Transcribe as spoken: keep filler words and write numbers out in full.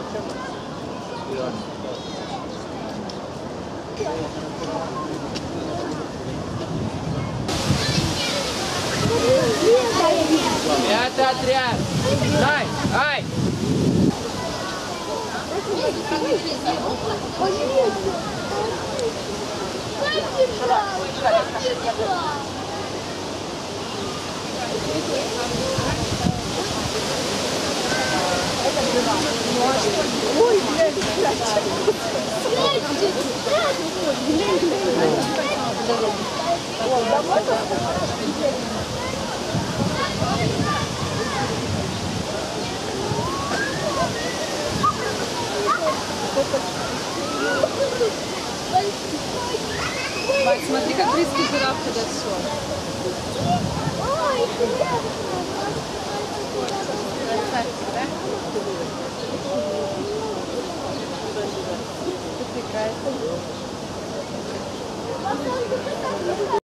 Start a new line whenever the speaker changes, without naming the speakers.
Это отряд! Ай! Ай!
Ой, блядь,
Бать, смотри, как близко жираф туда все.
Ой,